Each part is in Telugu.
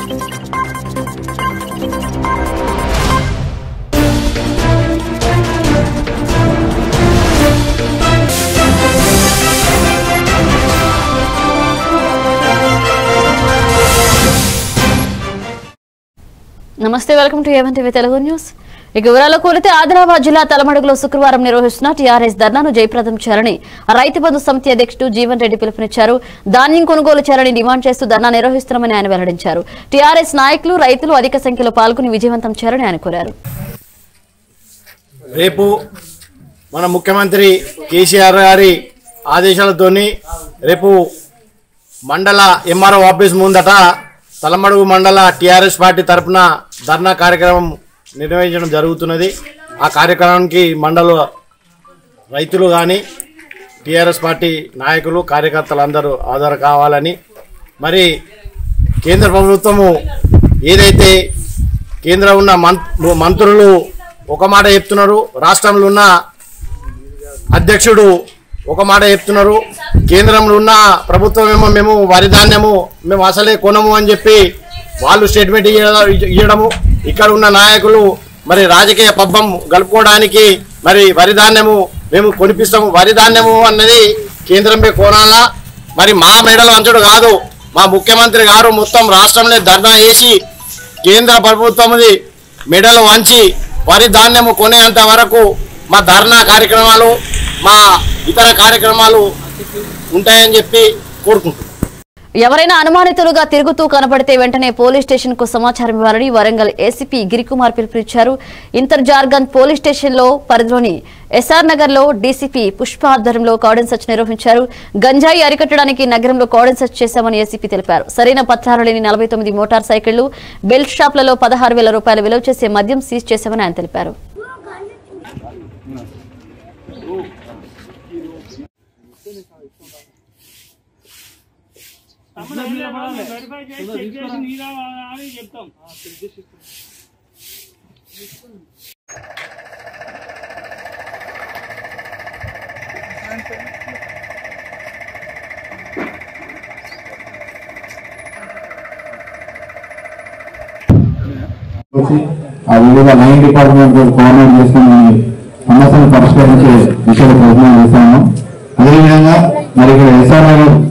నమస్తే, welcome to A one TV Telugu news. ఇక వివరాలకు వెళితే ఆదిలాబాద్ జిల్లా తలమడుగులో శుక్రవారం నిర్వహిస్తున్న టీఆర్ఎస్ ధర్నాను జయప్రదం చేయాలని రైతు బంధు సమితి అధ్యక్షుడు జీవన్ రెడ్డి పిలుపునిచ్చారు. ధాన్యం కొనుగోలు చేయాలని డిమాండ్ చేస్తూ ధర్నా నిర్వహిస్తున్నామని ఆయన వెల్లడించారు. టీఆర్ఎస్ నాయకులు రైతులు అధిక సంఖ్యలో పాల్గొని విజయవంతం చేయాలని ఆయన కోరారు. రేపు మన ముఖ్యమంత్రి కేసీఆర్ గారి ఆదేశాలతోని రేపు మండల ఎంఆర్ఓ ఆఫీస్ ముందట తలమడుగు మండల టీఆర్ఎస్ పార్టీ తరఫున ధర్నా కార్యక్రమం నిర్వహించడం జరుగుతున్నది. ఆ కార్యక్రమానికి మండల రైతులు కానీ టీఆర్ఎస్ పార్టీ నాయకులు కార్యకర్తలు అందరూ హాజరు కావాలని, మరి కేంద్ర ప్రభుత్వము ఏదైతే కేంద్రం ఉన్న మంత్రులు ఒక మాట చెప్తున్నారు, రాష్ట్రంలో ఉన్న అధ్యక్షుడు ఒక మాట చెప్తున్నారు, కేంద్రంలో ఉన్న ప్రభుత్వం ఏమో మేము వరి ధాన్యము మేము అసలే కొనము అని చెప్పి వాళ్ళు స్టేట్మెంట్ ఇవ్వడము, ఇక్కడ ఉన్న నాయకులు మరి రాజకీయ పబ్బం గలుపుకోవడానికి మరి వరి ధాన్యము మేము కొనిపిస్తాము, వరి ధాన్యము అన్నది కేంద్రంపై కొనాలా, మరి మా మెడలు వంచడు కాదు, మా ముఖ్యమంత్రి గారు మొత్తం రాష్ట్రంలో ధర్నా చేసి కేంద్ర ప్రభుత్వంది మెడలు వంచి వరి ధాన్యము కొనేంత వరకు మా ధర్నా కార్యక్రమాలు మా ఇతర కార్యక్రమాలు ఉంటాయని చెప్పి కోరుకుంటున్నాం. ఎవరైనా అనుమానితులుగా తిరుగుతూ కనబడితే వెంటనే పోలీస్ స్టేషన్ కు సమాచారం ఇవ్వాలని వరంగల్ ఏసీపీ గిరికుమార్ పిలుపునిచ్చారు. ఇంతర్జార్గన్ పోలీస్ స్టేషన్ లో పరిధిలోని ఎస్ఆర్ నగర్ లో డీసీపీ పుష్ప ఆధ్వర్యంలో కార్డన్ సెర్చ్ నిర్వహించారు. గంజాయి అరికట్టడానికి నగరంలో కార్డన్ సెర్చ్ చేశామని ఏసీపీ తెలిపారు. సరైన పత్రాలు లేని 49 మోటార్ సైకిళ్లు, బెల్ట్ షాపులలో 16,000 రూపాయలు విలువ చేసే మద్యం సీజ్ చేశామని ఆయన తెలిపారు. ఆ వివిధ లైన్ డిపార్ట్మెంట్ కోఆర్డినేట్ చేసుకుని సమస్యను పరిష్కరించే దిశలో ప్రయత్నం చేస్తాము. అదేవిధంగా మరి ఇక్కడ ఎస్ఆర్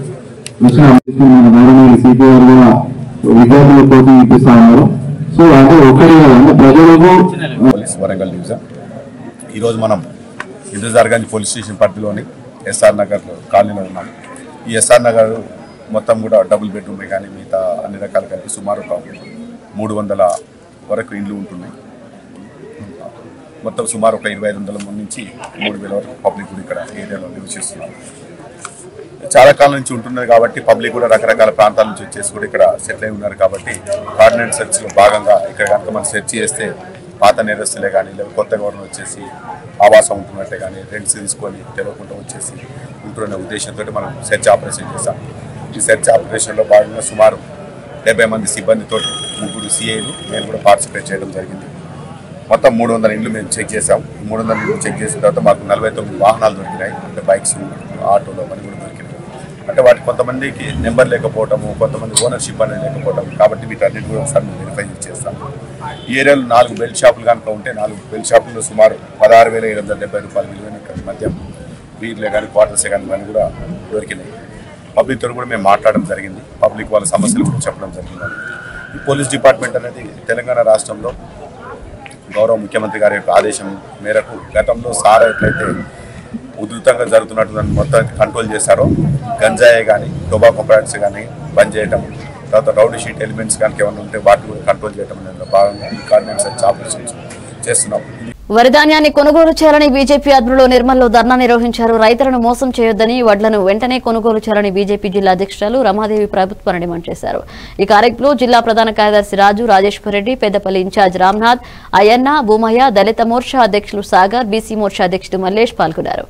సిపి గారు కూడా విద్యార్థులు కోచింగ్ ఇప్పిస్తా ఉన్నారు. సో అంటే ఒకటి ప్రజలకు వరంగల్ డివిజన్ ఈరోజు మనం ఇంద్రజార్గంజ్ పోలీస్ స్టేషన్ పరిధిలోని ఎస్ఆర్ నగర్ కాలనీలో ఉన్నాం. ఈ ఎస్ఆర్ నగర్ మొత్తం కూడా డబుల్ బెడ్రూమ్ కానీ మిగతా అన్ని రకాలు కలిపి సుమారు 300 వరకు ఇండ్లు ఉంటున్నాయి. మొత్తం సుమారు 2500 నుంచి 3000 వరకు పబ్లిక్ కూడా ఇక్కడ ఏరియాలో నివసిస్తున్నారు. చాలా కాలం నుంచి ఉంటున్నది కాబట్టి పబ్లిక్ కూడా రకరకాల ప్రాంతాల నుంచి వచ్చేసి కూడా ఇక్కడ సెటిల్ అయి ఉన్నారు కాబట్టి కార్డినెంట్ సెర్చ్లో భాగంగా ఇక్కడ కనుక మనం సెర్చ్ చేస్తే పాత నేరస్తులే కానీ లేదా కొత్త గవర్నర్ వచ్చేసి ఆవాసం ఉంటున్నట్టే కానీ రెంట్స్ తీసుకొని తెలియకుండా వచ్చేసి ఉంటున్న ఉద్దేశంతో మనం సెర్చ్ ఆపరేషన్ చేస్తాం. ఈ సెర్చ్ ఆపరేషన్లో భాగంగా సుమారు 70 మంది సిబ్బందితో 3 సిఐలు నేను కూడా పార్టిసిపేట్ చేయడం జరిగింది. మొత్తం 300 ఇండ్లు మేము చెక్ చేసాం. 300 ఇండ్లు చెక్ చేసిన తర్వాత మాకు 49 వాహనాలు దొరికినాయి. అంటే బైక్స్, ఆటోలు అవన్నీ కూడా దొరికినాయి. అంటే వాటి కొంతమందికి నెంబర్ లేకపోవటము, కొంతమంది ఓనర్షిప్ అనేది లేకపోవడం కాబట్టి వీటన్నిటి కూడా ఒకసారి మేము వెరిఫై చేస్తాం. ఈ ఏరియాలో 4 బెల్ట్ షాపులు కనుక ఉంటే 4 బెల్ట్ షాపుల్లో సుమారు 16,770 రూపాయలు విలువైన మద్యం, బీర్లే కానీ క్వార్టర్సే కానీ ఇవన్నీ కూడా దొరికినాయి. పబ్లిక్తో కూడా మేము మాట్లాడడం జరిగింది. పబ్లిక్ వాళ్ళ సమస్యలు కూడా చెప్పడం జరిగింది. ఈ పోలీస్ డిపార్ట్మెంట్ అనేది తెలంగాణ రాష్ట్రంలో గౌరవ ముఖ్యమంత్రి గారి యొక్క ఆదేశం మేరకు గతంలో సారా ఎట్లయితే ఉధృతంగా జరుగుతున్నటువంటి మొత్తం కంట్రోల్ చేశారో గంజాయి కానీ టొబాకో ప్రొడక్ట్స్ కానీ బంద్ చేయడం, తర్వాత రౌడీ షీట్ ఎలిమెంట్స్ కానీ ఏమైనా ఉంటే వాటిని కూడా కంట్రోల్ చేయడం అనేది భాగంగా ఈ కార్డినెంట్ సెర్చ్ ఆపరేషన్స్ చేస్తున్నాం. వరి ధాన్యాన్ని కొనుగోలు చేయాలని బీజేపీ ఆధ్వర్యంలో నిర్మల్లో ధర్నా నిర్వహించారు. రైతులను మోసం చేయొద్దని, వడ్లను వెంటనే కొనుగోలు చేయాలని బీజేపీ జిల్లా అధ్యక్షురాలు రమాదేవి ప్రభుత్వాన్ని డిమాండ్ చేశారు. ఈ కార్యక్రమంలో జిల్లా ప్రధాన కార్యదర్శి రాజు, రాజేశ్వర్ రెడ్డి, పెద్దపల్లి ఇన్ఛార్జ్ రామ్నాథ్, అయ్యన్న, భూమయ్య, దళిత మోర్చా అధ్యక్షులు సాగర్, బీసీ మోర్చా అధ్యక్షుడు మల్లేష్ పాల్గొన్నారు.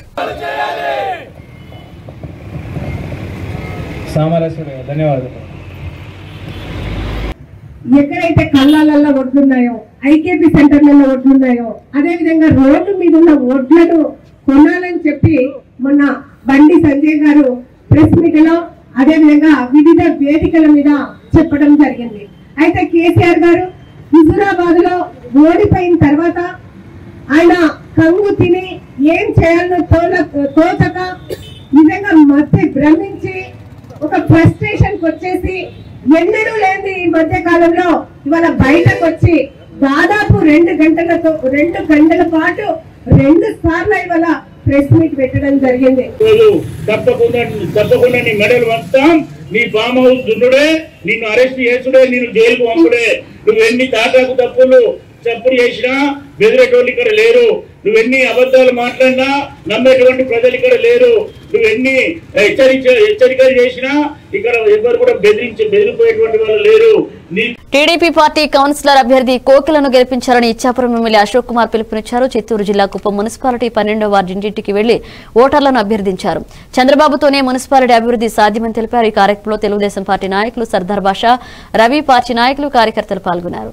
ఎక్కడైతే కళ్ళాలలో ఒడ్లున్నాయో, ఐకేపీ సెంటర్లలో ఒడ్లున్నాయో, అదేవిధంగా రోడ్డు మీద ఉన్న ఒడ్లను కొనాలని చెప్పి మొన్న బండి సంజయ్ గారు ప్రెస్ మీట్ లో అదేవిధంగా వివిధ వేదికల మీద చెప్పడం జరిగింది. అయితే కేసీఆర్ గారు హుజూరాబాద్ లో ఓడిపోయిన తర్వాత ఆయన కంగు తిని ఏం చేయాలో తోచక నిజంగా మధ్య భ్రమించి ఒక ఫ్రస్ట్రేషన్ వచ్చేసి ఎన్నడూ లేని ఈ మధ్య కాలంలో ఇవాళ బయటకు వచ్చి దాదాపు 2 గంటల పాటు 2 సార్లు ఇవాళ ప్రెస్ మీట్ పెట్టడం జరిగింది. తప్పకుండా నీ మెడల్ వస్తాం, నీ ఫామ్ హౌస్ దున్నుడే, నిన్ను అరెస్ట్ చేసుడే, నిన్ను జైలుకు పంపుడే. నువ్వు ఎన్ని తాటాకు తప్పులు చప్పుడు చేసినా బెదిరేటోళ్ళు ఇక్కడ లేరు. నువ్వెన్ని అబద్ధాలు మాట్లాడినా నమ్మేటువంటి ప్రజలు ఇక్కడ లేరు. నువ్వెన్ని హెచ్చరికలు చేసినా ఇక్కడ ఎవరు కూడా బెదిరిపోయేటువంటి వాళ్ళు లేరు. టీడీపీ పార్టీ కౌన్సిలర్ అభ్యర్థి కోకిలను గెలిపించాలని ఇచ్చాపురం ఎమ్మెల్యే అశోక్ కుమార్ పిలుపునిచ్చారు. చిత్తూరు జిల్లా కుప్పం మున్సిపాలిటీ 12వ వార్డు ఇంటింటికి వెళ్లి ఓటర్లను అభ్యర్థించారు. చంద్రబాబుతోనే మున్సిపాలిటీ అభివృద్ధి సాధ్యమని తెలిపారు. ఈ కార్యక్రమంలో తెలుగుదేశం పార్టీ నాయకులు సర్దార్ బాషా, రవి, పార్టీ నాయకులు, కార్యకర్తలు పాల్గొన్నారు.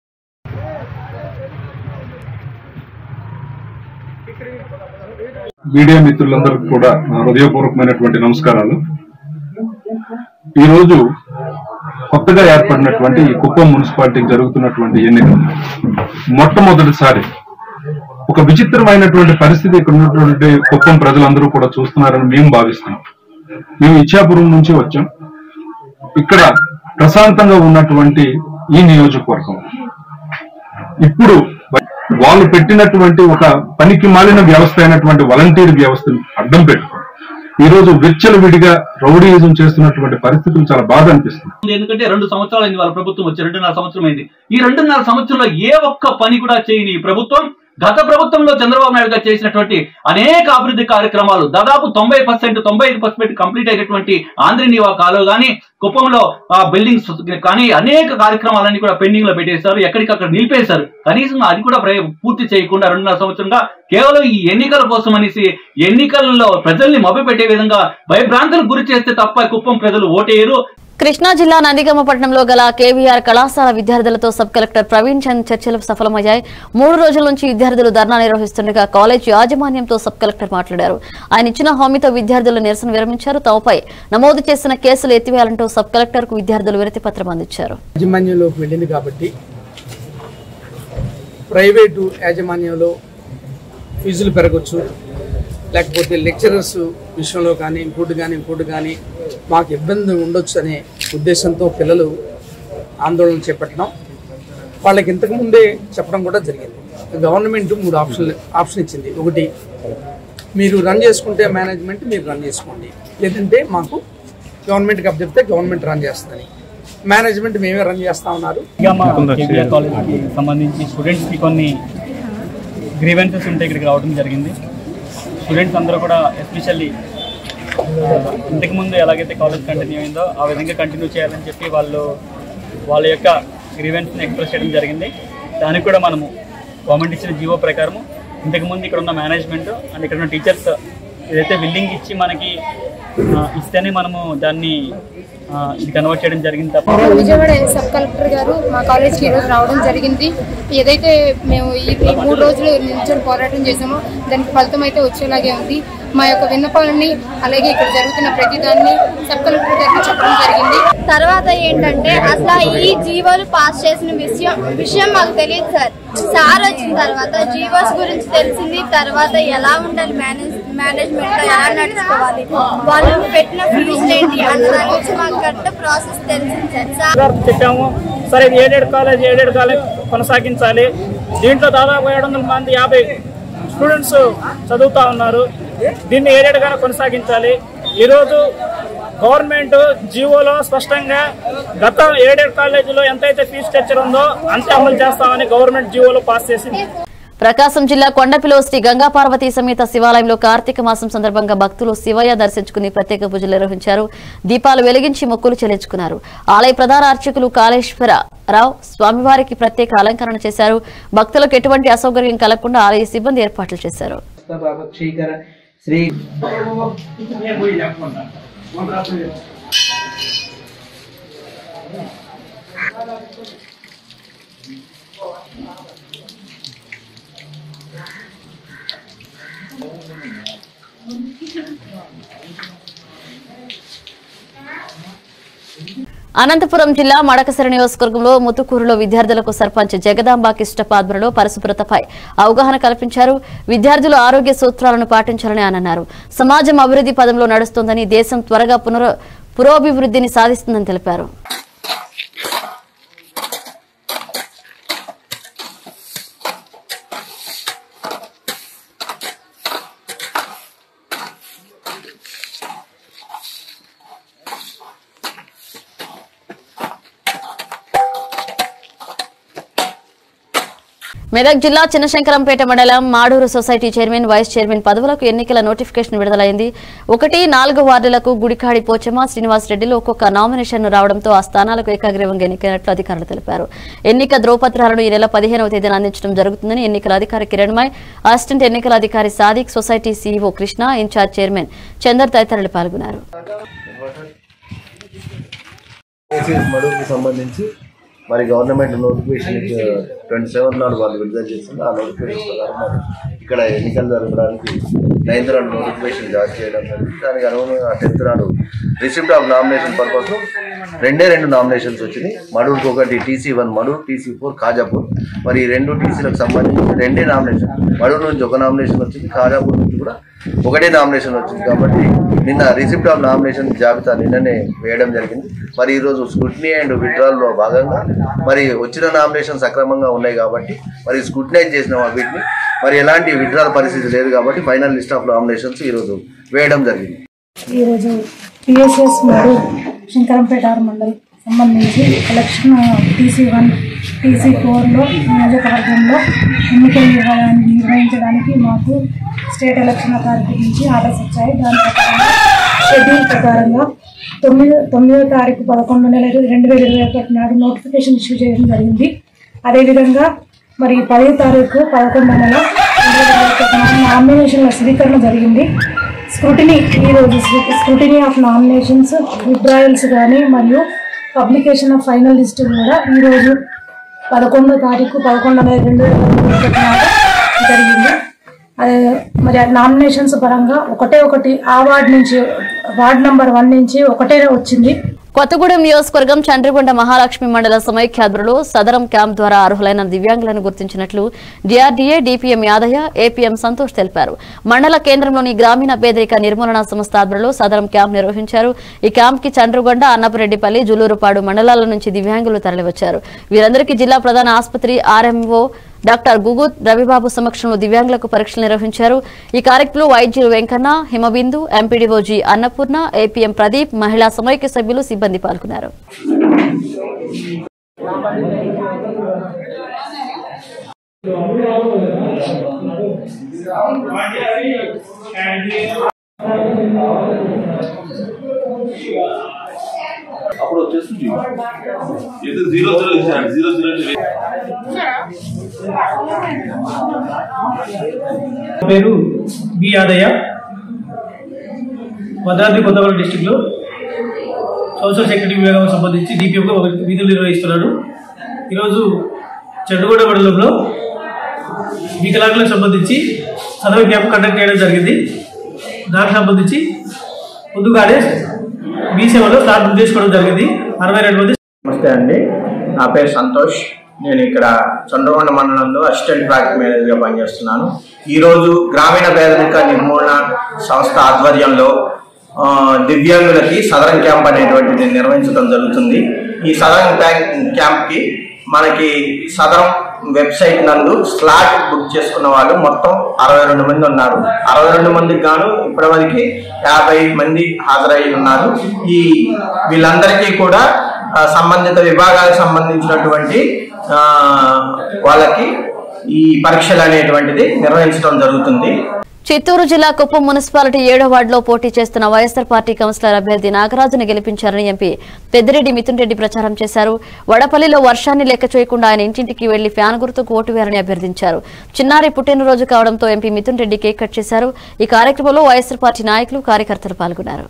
మీడియా మిత్రులందరికీ కూడా హృదయపూర్వకమైనటువంటి నమస్కారాలు. ఈరోజు కొత్తగా ఏర్పడినటువంటి ఈ కుప్పం మున్సిపాలిటీకి జరుగుతున్నటువంటి ఎన్నికలు మొట్టమొదటిసారి ఒక విచిత్రమైనటువంటి పరిస్థితి ఇక్కడ ఉన్నటువంటి కుప్పం ప్రజలందరూ కూడా చూస్తున్నారని మేము భావిస్తున్నాం. మేము ఇచ్చాపురం నుంచి వచ్చాం. ఇక్కడ ప్రశాంతంగా ఉన్నటువంటి ఈ నియోజకవర్గం ఇప్పుడు వాళ్ళు పెట్టినటువంటి ఒక పనికి మాలిన వ్యవస్థ అయినటువంటి వాలంటీర్ వ్యవస్థను అడ్డం పెట్టుకుని ఈ రోజు విచ్చలవిడిగా రౌడీయిజం చేస్తున్నటువంటి పరిస్థితులు చాలా బాధ అనిపిస్తుంది. ఎందుకంటే 2 సంవత్సరాలు అయింది వాళ్ళ ప్రభుత్వం వచ్చి, 2.5 సంవత్సరం అయింది. ఈ 2.5 సంవత్సరంలో ఏ ఒక్క పని కూడా చేయని ప్రభుత్వం గత ప్రభుత్వంలో చంద్రబాబు నాయుడు గారు చేసినటువంటి అనేక అభివృద్ధి కార్యక్రమాలు దాదాపు 90%, 95% కంప్లీట్ అయినటువంటి ఆంధ్రనీవా కాలువ కానీ, కుప్పంలో బిల్డింగ్స్ కానీ అనేక కార్యక్రమాలన్నీ కూడా పెండింగ్ లో పెట్టేశారు. ఎక్కడికక్కడ నిలిపేశారు. కనీసం అది కూడా పూర్తి చేయకుండా 2.5 సంవత్సరంగా కేవలం ఈ ఎన్నికల కోసం అనేసి ఎన్నికల్లో ప్రజల్ని మభ్యపెట్టే విధంగా భయభ్రాంతులకు గురి చేస్తే తప్ప కుప్పం ప్రజలు ఓటేయరు. కృష్ణా జిల్లా నందిగామ పట్టణంలో గల కేవీఆర్ కళాశాల విద్యార్థులతో సబ్ కలెక్టర్ ప్రవీణ్ చంద్ చర్చలు సఫలమయ్యాయి. 3 రోజుల నుంచి విద్యార్థులు ధర్నా నిర్వహిస్తుండగా కాలేజ్ యాజమాన్యంతో సబ్ కలెక్టర్ మాట్లాడారు. ఆయన ఇచ్చిన హామీతో విద్యార్థులు నిరసన విరమించారు. తమపై నమోదు చేసిన కేసులు ఎత్తివేయాలంటూ సబ్ కలెక్టర్ కు విద్యార్థులు వినతి పత్రం అందించారు. యాజమాన్యంలోకి వెళ్ళింది కాబట్టి ప్రైవేటు యాజమాన్యంలో ఫీజులు పెరగచ్చు, లేకపోతే లెక్చరర్స్ విషయంలో కానీ ఇంకోటి కానీ మాకు ఇబ్బంది ఉండొచ్చు అనే ఉద్దేశంతో పిల్లలు ఆందోళన చేపట్టడం, వాళ్ళకి ఇంతకుముందే చెప్పడం కూడా జరిగింది. గవర్నమెంట్ 3 ఆప్షన్ ఇచ్చింది. ఒకటి, మీరు రన్ చేసుకుంటే మేనేజ్మెంట్ మీరు రన్ చేసుకోండి, లేదంటే మాకు గవర్నమెంట్కి అప్పచెప్తే గవర్నమెంట్ రన్ చేస్తుందని. మేనేజ్మెంట్ మేమే రన్ చేస్తా ఉన్నారు. కాలేజ్కి సంబంధించి స్టూడెంట్స్కి కొన్ని గ్రీవెన్సెస్ ఉంటే ఇక్కడికి రావడం జరిగింది. స్టూడెంట్స్ అందరూ కూడా ఎస్పెషల్లీ ఇంతకుముందు ఎలాగైతే కాలేజ్ కంటిన్యూ అయిందో ఆ విధంగా కంటిన్యూ చేయాలని చెప్పి వాళ్ళ యొక్క గ్రీవెన్స్ని ఎక్స్ప్రెస్ చేయడం జరిగింది. దానికి కూడా మనము గవర్నమెంట్ ఇచ్చిన జీవో ప్రకారము ఇంతకుముందు ఇక్కడ ఉన్న మేనేజ్మెంట్ అండ్ ఇక్కడ ఉన్న టీచర్స్ ఏదైతే బిల్డింగ్ ఇచ్చి మనకి ఇస్తేనే మనము దాన్ని ఇది కన్వర్ట్ చేయడం జరిగింది. తప్ప విజయవాడ సబ్ కలెక్టర్ గారు మా కాలేజ్కి ఈరోజు రావడం జరిగింది. ఏదైతే మేము ఈ 3 రోజులు నిల్చొని పోరాటం చేసామో దానికి ఫలితం అయితే వచ్చేలాగే ఉంది. మా యొక్క విన్నపాలని అలాగే ఇక్కడ జరుగుతున్న ప్రతిదాన్ని సబ్ కలెక్టర్ గారికి చెప్పడం జరిగింది. తర్వాత ఏంటంటే అసలు ఈ జీవోలు పాస్ చేసిన విషయం మాకు తెలియదు సార్ వచ్చిన తర్వాత జీవోస్ గురించి తెలిసింది. తర్వాత ఎలా ఉండాలి, మేనేజ్మెంట్ ఎలా నడుచుకోవాలి, వాళ్ళు పెట్టిన ఫీజులు ఏంటి అన్న దాని గురించి మాకు కరెక్ట్ ప్రాసెస్ తెలిసింది సార్. చెప్పాము సరే, ఇది 7 కాలేజ్ కొనసాగించాలి. దీంట్లో దాదాపు 750 స్టూడెంట్స్ చదువుతా ఉన్నారు. దీన్ని 7 కొనసాగించాలి. ఈరోజు గవర్నమెంట్ జీవోలో స్పష్టంగా గత 7 కాలేజీలో ఎంతైతే ఫీజు స్ట్రక్చర్ ఉందో అంతే అమలు చేస్తామని గవర్నమెంట్ జీవోలో పాస్ చేసింది. ప్రకాశం జిల్లా కొండపిలో శ్రీ గంగా పార్వతీ సమేత శివాలయంలో కార్తీక మాసం సందర్భంగా భక్తులు శివయ్య దర్శించుకుని ప్రత్యేక పూజలు నిర్వహించారు. దీపాలు వెలిగించి మొక్కులు చెల్లించుకున్నారు. ఆలయ ప్రధాన అర్చకులు కాళేశ్వరరావు స్వామివారికి ప్రత్యేక అలంకరణ చేశారు. భక్తులకు ఎటువంటి అసౌకర్యం కలగకుండా ఆలయ సిబ్బంది ఏర్పాట్లు చేశారు. అనంతపురం జిల్లా మడకసిర నియోజకవర్గంలో ముతుకూరులో విద్యార్థులకు సర్పంచ్ జగదాంబ కిష్టపాద్మలో పరిశుభ్రతపై అవగాహన కల్పించారు. విద్యార్థులు ఆరోగ్య సూత్రాలను పాటించాలని అన్నారు. సమాజం అభివృద్ధి పదంలో నడుస్తోందని, దేశం త్వరగా పురోభివృద్ధిని సాధిస్తుందని తెలిపారు. మెదక్ జిల్లా చిన్నశంకరంపేట మండలం Maduru society chairman, vice chairman పదవులకు ఎన్నికల నోటిఫికేషన్ విడుదలైంది. 1-4 వార్డులకు గుడికాడి పోచమ్మ, శ్రీనివాస్ రెడ్డిలు ఒక్కొక్క నామినేషన్ రావడంతో ఆ స్థానాలకు ఏకగ్రీవంగా ఎన్నికైనట్లు అధికారులు తెలిపారు. ఎన్నిక ధ్రువపత్రాలను ఈ నెల 15వ తేదీన అందించడం జరుగుతుందని ఎన్నికల అధికారి కిరణ్మయ్, అసిస్టెంట్ ఎన్నికల అధికారి Sadiq, society C E O Krishna, incharge chairman Chander తదితరులు పాల్గొన్నారు. మరి గవర్నమెంట్ నోటిఫికేషన్ 27 నాడు వాళ్ళు విడుదల చేస్తుంది. ఆ నోటిఫికేషన్ ప్రకారం ఇక్కడ ఎన్నికలు జరగడానికి 9th నాడు నోటిఫికేషన్ జారీ చేయడం జరిగింది. దానికి అనుగుణంగా 10th నాడు receipt of nomination purpose 2 nominations వచ్చినాయి. మడూరుకు ఒకటి TC1 మడూరు, TC4 ఖాజాపూర్. మరి ఈ 2 టీసీలకు సంబంధించి 2 నామినేషన్, మడూరు నుంచి 1 నామినేషన్ వచ్చింది, ఖాజాపూర్ నుంచి కూడా 1 నామినేషన్ వచ్చింది. కాబట్టి నిన్న రిసిప్ట్ ఆఫ్ నామినేషన్ జాబితా నిన్ననే వేయడం జరిగింది. మరి ఈరోజు స్క్రూటినీ అండ్ విత్డ్రాల్లో భాగంగా మరి వచ్చిన నామినేషన్ సక్రమంగా ఉన్నాయి కాబట్టి మరి స్క్రూటినైజ్ చేసిన వీటిని మరి ఎలాంటి విత్డ్రాల్ పరిస్థితి లేదు కాబట్టి ఫైనల్ లిస్ట్ ఆఫ్ నామినేషన్స్ ఈరోజు వేయడం జరిగింది. ఈరోజు PSS మరియు శంకరంపేట మండలం సంబంధించి ఎలక్షన్ TC1, TC4లో నియోజకవర్గంలో ఎన్నికలు నిర్వహించడానికి మాకు స్టేట్ ఎలక్షన్ అథారిటీ నుంచి ఆర్డర్స్ వచ్చాయి. దాని ప్రకారంగా షెడ్యూల్ ప్రకారంగా 9వ తారీఖు 11వ నెల 2021 నాడు నోటిఫికేషన్ ఇష్యూ చేయడం జరిగింది. అదేవిధంగా మరి 10వ తారీఖు 11వ నెల 2021 నామినేషన్ల స్వీకరణ జరిగింది. ఈరోజు స్క్రూటినీ ఆఫ్ నామినేషన్స్, విత్డ్రాయల్స్ కానీ మరియు పబ్లికేషన్ ఆఫ్ ఫైనల్ లిస్ట్ కూడా ఈరోజు 11వ తారీఖు 11వ నెల 2021 జరిగింది. మరి నామినేషన్స్ పరంగా ఒకటి ఆ వార్డ్ నంబర్ 1 నుంచి ఒకటే వచ్చింది. కొత్తగూడెం నియోజకవర్గం చంద్రగొండ మహాలక్ష్మి మండల సమైక్యాధ్వర్యంలో సదరం క్యాంప్ ద్వారా అర్హులైన దివ్యాంగులను గుర్తించినట్లు DRDA DPM Yadaiah, APM Santosh తెలిపారు. మండల కేంద్రంలోని గ్రామీణ పేదరిక నిర్మూలన సంస్థ ఆధ్వర్యంలో సదరం క్యాంప్ నిర్వహించారు. ఈ క్యాంప్ కి చంద్రగొండ, అన్నపరెడ్డిపల్లి, జులూరుపాడు మండలాల నుంచి దివ్యాంగులు తరలివచ్చారు. వీరందరికీ జిల్లా ప్రధాన ఆసుపత్రి RMO డాక్టర్ గుగుత్ రవిబాబు సమక్షంలో దివ్యాంగులకు పరీక్షలు నిర్వహించారు. ఈ కార్యక్రమంలో వైద్యులు Venkanna, Himabindu, MPDO G Annapurna, APM Pradeep, మహిళా సమైక్య సభ్యులు, సిబ్బంది పాల్గొన్నారు. అప్పుడు వచ్చేస్తుంది ఇది 0 పేరు బి యాదయ్య, భద్రాద్రి కొత్తగూడెం డిస్టిక్ లో సోషల్ సెక్యూరిటీ విభాగం సంబంధించి DPO విధులు నిర్వహిస్తున్నాడు. ఈరోజు చెడ్డగూడ మండలంలో వికలాంగులకు సంబంధించి సదరు క్యాంప్ కండక్ట్ చేయడం జరిగింది. దానికి సంబంధించి ముందుగానే మీ సేవలో స్టార్ట్ చేసుకోవడం జరిగింది. 62 మంది. నమస్తే అండి, నా పేరు సంతోష్. నేను ఇక్కడ చంద్రగొండ మండలంలో అసిస్టెంట్ ప్రాజెక్ట్ మేనేజర్గా పనిచేస్తున్నాను. ఈరోజు గ్రామీణ పేదరిక నిర్మూలన సంస్థ ఆధ్వర్యంలో దివ్యాంగులకి సదరం క్యాంప్ అనేటువంటిది నిర్వహించడం జరుగుతుంది. ఈ సదరం క్యాంప్కి మనకి సదరం వెబ్సైట్ నందు స్లాట్ బుక్ చేసుకున్న వాళ్ళు మొత్తం 62 మంది ఉన్నారు. 62 మందికి గాను ఇప్పటివరకు 50 మంది హాజరై ఉన్నారు. వీళ్ళందరికీ కూడా సంబంధిత విభాగాలకు సంబంధించినటువంటి వాళ్ళకి ఈ పరీక్షలు అనేటువంటిది నిర్వహించడం జరుగుతుంది. చిత్తూరు జిల్లా కుప్పం మున్సిపాలిటీ 7వ వార్డులో పోటీ చేస్తున్న వైఎస్ఆర్ పార్టీ కౌన్సిలర్ అభ్యర్థి నాగరాజును గెలిపించారని ఎంపీ పెద్దిరెడ్డి మిథున్ రెడ్డి ప్రచారం చేశారు. వడపల్లిలో వర్షాన్ని లెక్క చేయకుండా ఆయన ఇంటింటికి వెళ్లి ఫ్యాన్ గుర్తుకు ఓటు వేయాలని అభ్యర్థించారు. చిన్నారి పుట్టినరోజు కావడంతో M P Mithun Reddy cake cut చేశారు. ఈ కార్యక్రమంలో వైఎస్ఆర్ పార్టీ నాయకులు, కార్యకర్తలు పాల్గొన్నారు.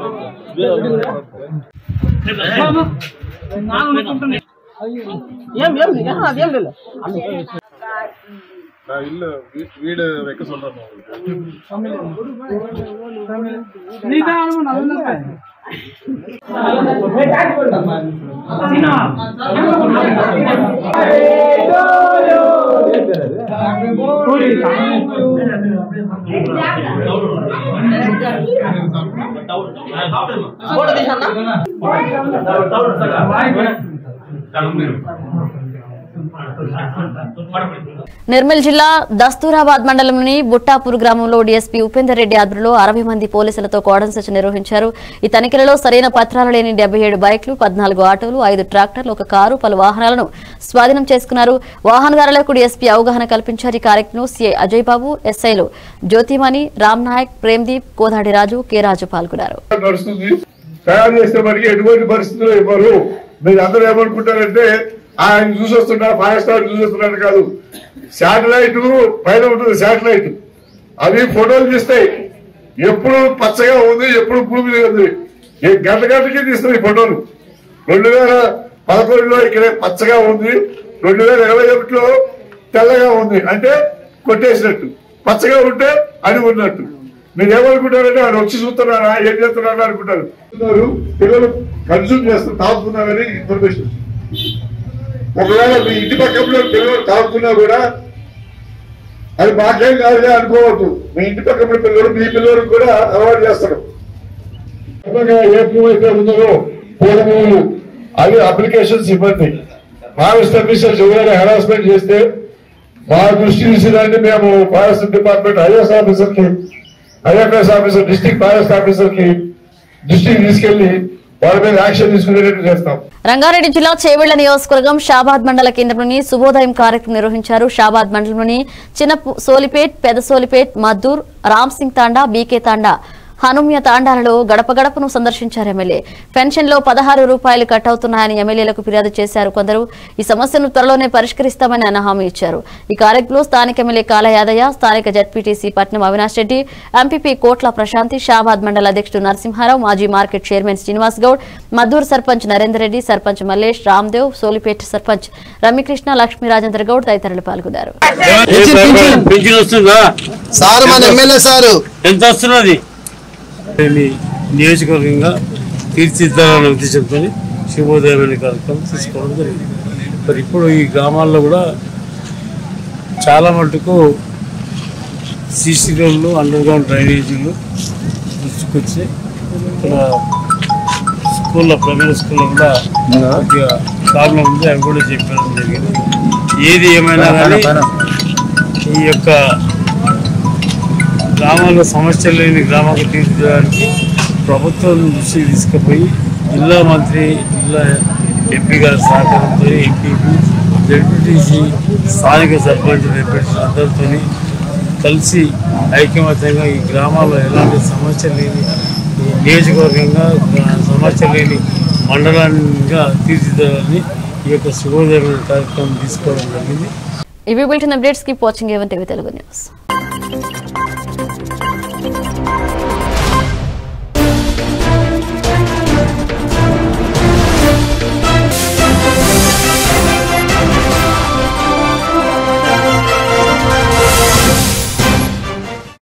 வீடு வைக்க சொல்றேன். నిర్మల్ జిల్లా దస్తూరాబాద్ మండలంలోని బుట్టాపూర్ గ్రామంలో డీఎస్పీ ఉపేందర్ రెడ్డి ఆధ్వర్యంలో 60 మంది పోలీసులతో కోడన్ సెర్చ్ నిర్వహించారు. ఈ తనిఖీలలో సరైన పత్రాలు లేని 77 బైక్లు, 14 ఆటోలు, 5 ట్రాక్టర్లు, 1 కారు, పలు వాహనాలను స్వాధీనం చేసుకున్నారు. వాహనదారులకు డీఎస్పీ అవగాహన కల్పించారు. ఈ కార్యక్రమంలో సీఐ అజయ్ బాబు, ఎస్ఐలు జ్యోతిమణి, రామ్ నాయక్, ప్రేమ్దీప్, కోదాడి రాజు, కె రాజు పాల్గొన్నారు. తయారు చేసే వారికి ఎటువంటి పరిస్థితులు ఇవ్వరు. మీరు అందరూ ఏమనుకుంటారంటే ఆయన చూసొస్తున్నారు, 5 స్టార్ చూసొస్తున్నారు కాదు. శాటిలైట్ పైన ఉంటుంది, శాటిలైట్ అవి ఫోటోలు తీస్తాయి. ఎప్పుడు పచ్చగా ఉంది, ఎప్పుడు భూమి మీద ఉంది, గంట గంటకి తీస్తాయి ఫోటోలు. 2011లో ఇక్కడ పచ్చగా ఉంది, 2021లో తెల్లగా ఉంది, అంటే కొట్టేసినట్టు. పచ్చగా ఉంటే అని ఉన్నట్టు. మీరు ఏమనుకుంటారంటే ఆయన వచ్చి చూస్తున్నారా, ఏం చేస్తున్నారా అనుకుంటారు. పిల్లలు కన్సూమ్ చేస్తారు, తాగుతున్నారని ఇన్ఫర్మేషన్. ఒకవేళ మీ ఇంటి పక్కన పిల్లలు తాగుతున్నా కూడా అది మాకేం కాదులే అనుకోవద్దు. మీ ఇంటి పక్కన పిల్లలు మీ పిల్లలకు కూడా అలవాటు చేస్తారు. ఏ భూమి అయితే ఉందో పూర్వీకులు అది అప్లికేషన్స్ ఇవ్వండి. ఫారెస్ట్ ఆఫీసర్స్ ఎవరైనా హెరాస్మెంట్ చేస్తే మా దృష్టి తీసేదాన్ని మేము ఫారెస్ట్ డిపార్ట్మెంట్ ఐఎస్ ఆఫీసర్కి, ఐఎఫ్ఎస్ ఆఫీసర్, డిస్ట్రిక్ట్ ఫారెస్ట్ ఆఫీసర్కి దృష్టికి తీసుకెళ్లి వాళ్ళ మీద యాక్షన్ తీసుకునేటట్టు చేస్తాం. రంగారెడ్డి జిల్లా చేవెళ్ల నియోజకవర్గం షాబాద్ మండల కేంద్రంలోని శుభోదయం కార్యక్రమం నిర్వహించారు. షాబాద్ మండలంలోని చిన్న సోలిపేట్, పెద్ద సోలిపేట్, మద్దూర్, రామ్ సింగ్ తాండా, బీకే తాండా, హనుమ్య తాండాలలో గడప గడపను సందర్శించారు ఎమ్మెల్యే. పెన్షన్లో 16 రూపాయలు కట్ అవుతున్నాయని ఎమ్మెల్యేలకు ఫిర్యాదు చేశారు కొందరు. ఈ సమస్యను త్వరలోనే పరిష్కరిస్తామని ఆయన హామీ ఇచ్చారు. ఈ కార్యక్రమంలో స్థానిక ఎమ్మెల్యే కాల యాదయ్య, స్థానిక జడ్పీటీసీ పట్నం అవినాష్ రెడ్డి, ఎంపీపీ కోట్ల ప్రశాంతి, షాబాద్ మండల అధ్యక్షుడు నరసింహారావు, మాజీ మార్కెట్ చైర్మన్ శ్రీనివాస్ గౌడ్, మద్దూర్ సర్పంచ్ నరేందర్ రెడ్డి, సర్పంచ్ మల్లేష్, రామ్దేవ్, సోలిపేట్ సర్పంచ్ రమ్యకృష్ణ, లక్ష్మీ రాజేంద్ర గౌడ్ తదితరులు పాల్గొన్నారు. నియోజకవర్గంగా తీర్చిదిద్దాలనే ఉద్దేశంతో శుభోదయం అనే కార్యక్రమం తీసుకోవడం జరిగింది. మరి ఇప్పుడు ఈ గ్రామాల్లో కూడా చాలా మటుకు సీసీ రోడ్లు, అండర్ గ్రౌండ్ డ్రైనేజీలు దృష్టికొచ్చి ఇక్కడ స్కూల్లో, ప్రైమరీ స్కూల్లో కూడా కొద్దిగా ప్రాబ్లం ఉంది, అవి కూడా చెప్పడం జరిగింది. ఏది ఏమైనా కానీ ఈ యొక్క గ్రామాల్లో సమస్యలు లేని గ్రామాలకు తీర్చిదిద్దడానికి ప్రభుత్వం దృష్టికి తీసుకుపోయి జిల్లా మంత్రి, జిల్లా ఎంపీ గారి సహకారంతో, ఎంపీపీ, జడ్పీటీసీ, స్థానిక సర్పంచ్, ఎంపీటీ అందరితో కలిసి ఐకమత్యంగా ఈ గ్రామాల్లో ఎలాంటి సమస్య లేని నియోజకవర్గంగా, సమస్య లేని మండలాన్ని తీర్చిదిద్దాలని ఈ యొక్క శుభోదయం కార్యక్రమం తీసుకోవడం జరిగింది. ఇవి bulletin updates. Keep watching A1 TV Telugu news.